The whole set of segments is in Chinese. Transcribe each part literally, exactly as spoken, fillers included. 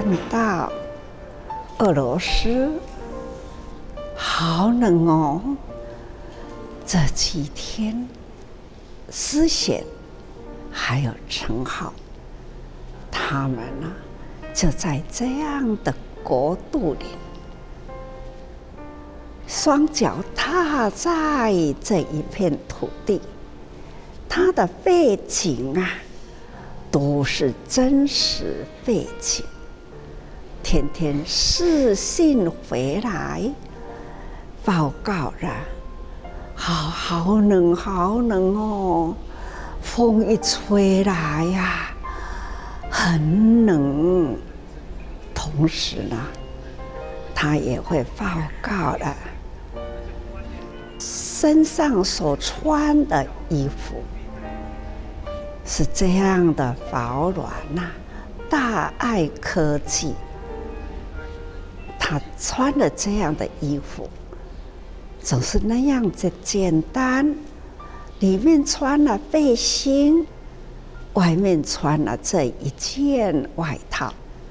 到俄罗斯好冷哦，这几天思贤还有陈浩，他们呢就在这样的国度里，双脚踏在这一片土地，它的背景啊都是真实背景，天天视讯回来报告了，好好冷好冷哦，风一吹来呀，很冷。同时呢，他也会报告了身上所穿的衣服是这样的保暖呐、啊，大爱科技，他穿了这样的衣服，总是那样子简单，里面穿了背心，外面穿了这一件外套。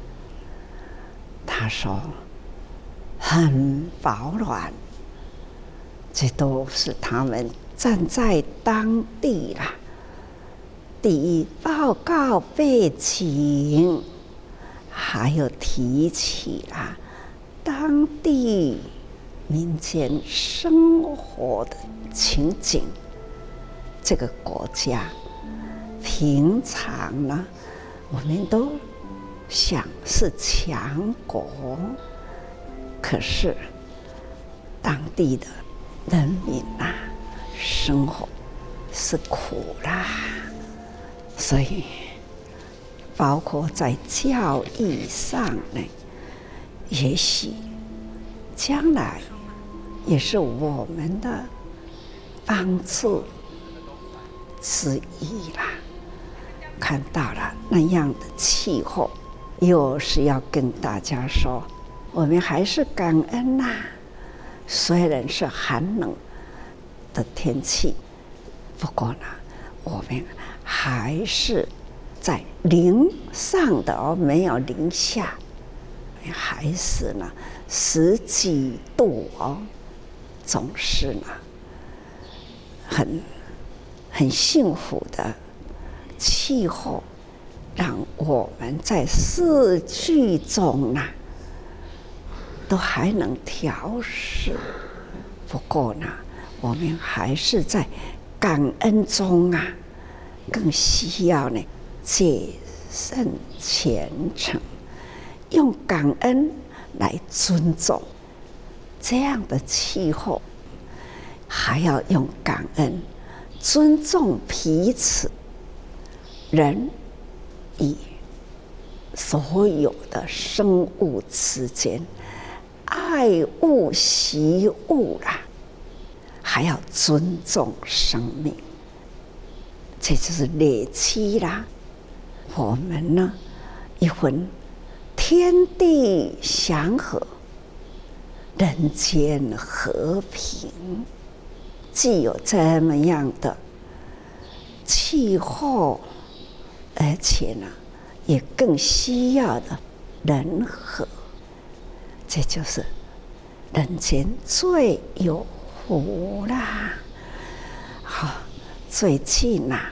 他说很保暖，这都是他们站在当地啦，第一报告背景，还有提起啦当地民间生活的情景。这个国家平常呢，我们都想是强国，可是当地的人民啊，生活是苦啦，所以包括在教育上呢，也许将来也是我们的帮助之一啦。看到了那样的气候，又是要跟大家说，我们还是感恩呐、啊。虽然是寒冷的天气，不过呢，我们还是在零上的而没有零下，还是呢十几度哦，总是呢很很幸福的气候，让我们在四季中呢都还能调试。不过呢，我们还是在感恩中啊，更需要呢戒慎虔诚，用感恩来尊重这样的气候，还要用感恩尊重彼此，人与所有的生物之间，爱物惜物啦，还要尊重生命，这就是累积啦。我们呢，一份天地祥和，人间和平，既有这么样的气候，而且呢，也更需要的人和，这就是人间最有福啦。好，最近呐、啊，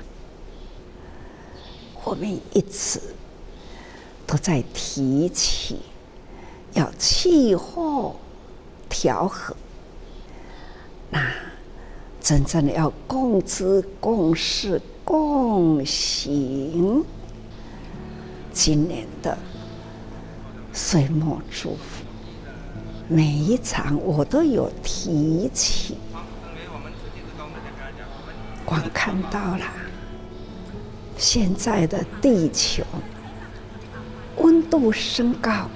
我们一直都在提起要气候调和，那真正的要共知共事共行。今年的岁末祝福，每一场我都有提起，光看到了现在的地球温度升高，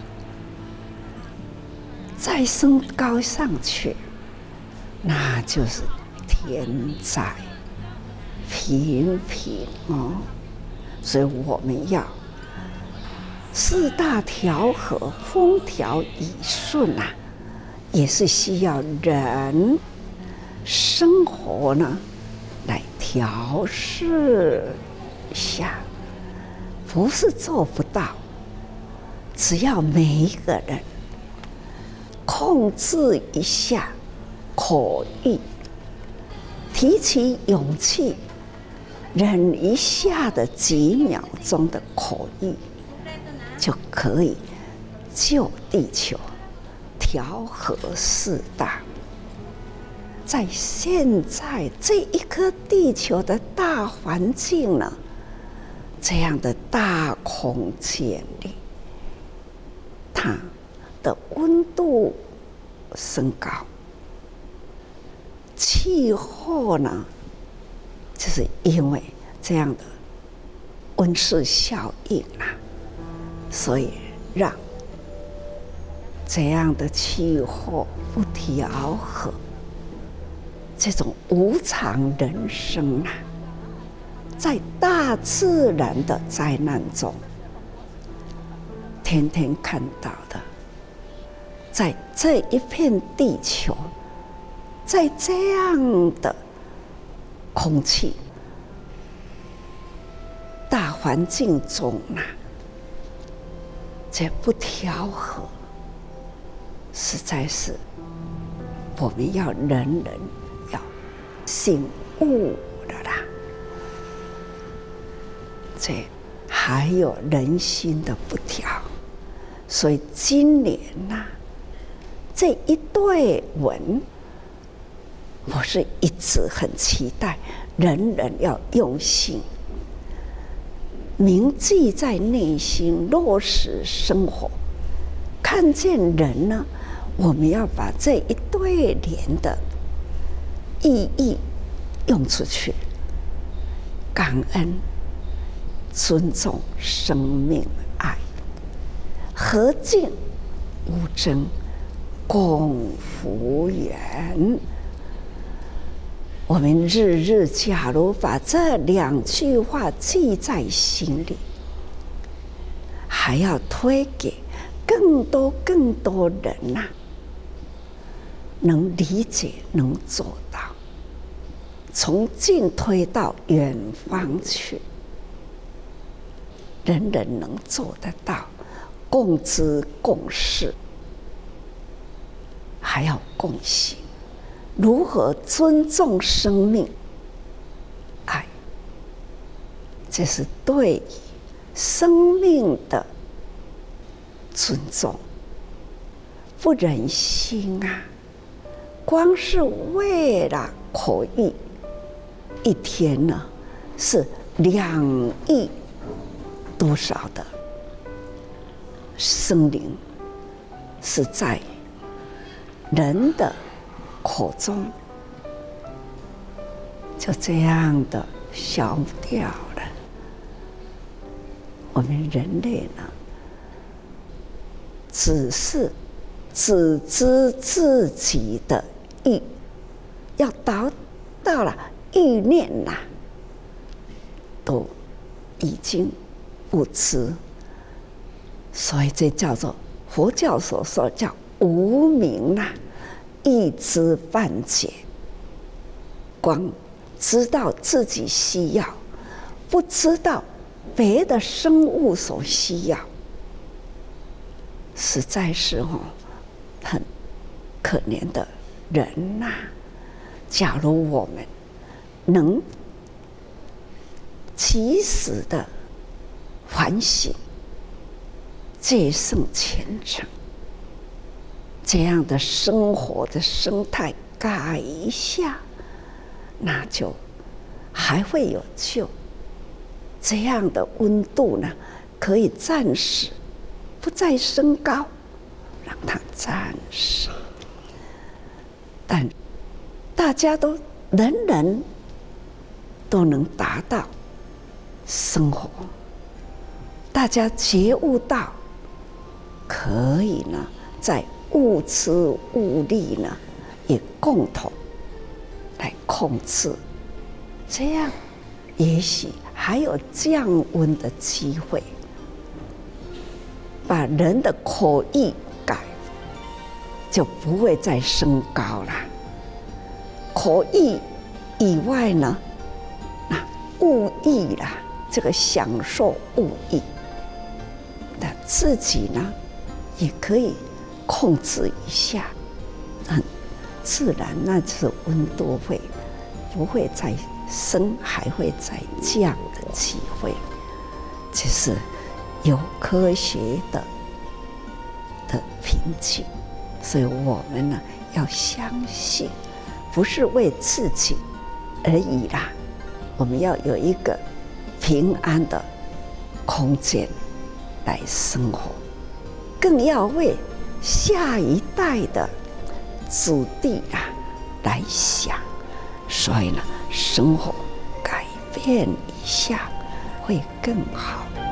再升高上去，那就是天灾频频哦。所以我们要四大调和，风调雨顺啊，也是需要人生活呢来调试一下，不是做不到， 只要每一个人控制一下口欲，提起勇气，忍一下的几秒钟的口欲，就可以救地球，调和世道。在现在这一颗地球的大环境呢，这样的大空间里，它的温度升高，气候呢，就是因为这样的温室效应啊，所以让这样的气候不调和，这种无常人生啊，在大自然的灾难中，天天看到的，在这一片地球，在这样的空气大环境中啊，这不调和，实在是我们要人人要醒悟的啦。这还有人心的不调，所以今年呐、啊，这一对文，我是一直很期待，人人要用心铭记在内心，落实生活。看见人呢，我们要把这一对联的意义用出去，感恩、尊重生命、爱，和敬无争，共福缘。我们日日假如把这两句话记在心里，还要推给更多更多人呐、啊，能理解，能做到，从近推到远方去，人人能做得到，共知共事，还要共行。如何尊重生命、爱，这是对于生命的尊重。不忍心啊，光是为了口欲，一天呢是两亿多少的生灵是在人的口中就这样的消掉了。我们人类呢，只是只知自己的欲，要达到了欲念呐、啊，都已经不知，所以这叫做佛教所说叫无明呐、啊。一知半解，光知道自己需要，不知道别的生物所需要，实在是哦，很可怜的人呐、啊。假如我们能及时的反省，戒慎虔诚，这样的生活的生态改一下，那就还会有救。这样的温度呢，可以暂时不再升高，让它暂时。但大家都人人都能达到生活，大家觉悟到可以呢，在物资物力呢，也共同来控制，这样也许还有降温的机会，把人的口欲改，就不会再升高了。口欲以外呢，那物欲啦，这个享受物欲的自己呢也可以控制一下，很自然，那次温度会不会再升，还会再降的机会，这是有科学的的凭据。所以我们呢要相信，不是为自己而已啦，我们要有一个平安的空间来生活，更要为下一代的子弟啊来想。所以呢，生活改变一下会更好。